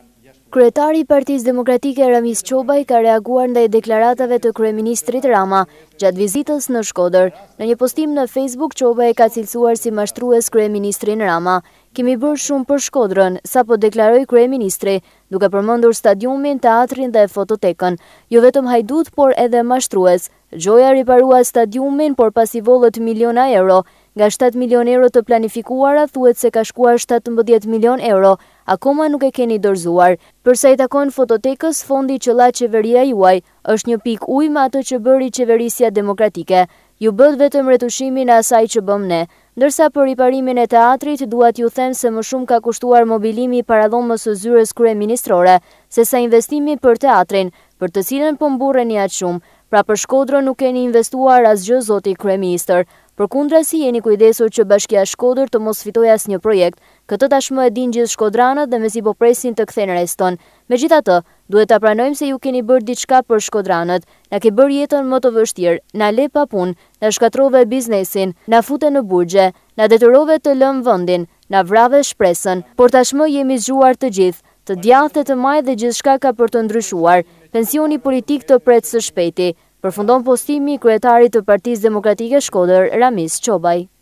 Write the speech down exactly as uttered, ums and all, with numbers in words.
Kryetari i Partisë Demokratike Ramiz Çobaj ka reaguar ndaj deklaratave të kryeministrit Rama gjatë vizitës në Shkodër. Në një postim në Facebook, Çobaj ka cilësuar si mashtrues kryeministrin Rama. Kemi bërë shumë për Shkodrën, sapo deklaroi kryeministri, duke përmendur stadiumin, teatrin dhe fototekën. Jo vetëm hajdut, por edhe mashtrues. Gjoja riparua stadiumin, por pasi vollët miliona euro. Nga shtatë milion euro të planifikuara, thuhet se ka shkuar shtatëmbëdhjetë milion euro, akoma nuk e keni dorëzuar. Përsa i takon fototekës, fondi që la qeveria juaj është një pikë ujë me atë që bëri qeverisja demokratike. Ju bët vetëm retushimin e asaj që bëm ne. Ndërsa për riparimin e teatrit, duat ju them se më shumë ka kushtuar mobilimi i paradhomës së zyres kryeministrore, sesa investimi për teatrin, për të cilën po mburreni aq shumë. Pra për Shkodrën nuk keni investuar asgjë, zoti kryeministër. Përkundrazi, jeni kujdesur që Bashkia e Shkodër të mos fitojë asnjë projekt. Këtë tashmë e dinë gjithë shkodranët dhe mezi po presin të kthejnë reston. Megjithatë, duhet ta pranojmë se ju keni bërë diçka për shkodranët. Na ke bërë jetën më të vështirë, na le pa punë, na shkatrove biznesin, na fute në burgje, na detyrove të lëm vendin, na vrave shpresën. Por tashmë jemi zgjuar të gjithë, të djathtë të maj dhe gjithçka ka për të ndryshuar. Pensioni politik të pret së shpejti. Përfundon postimi i kryetarit të Partisë Demokratike Shkodër, Ramiz Çobaj.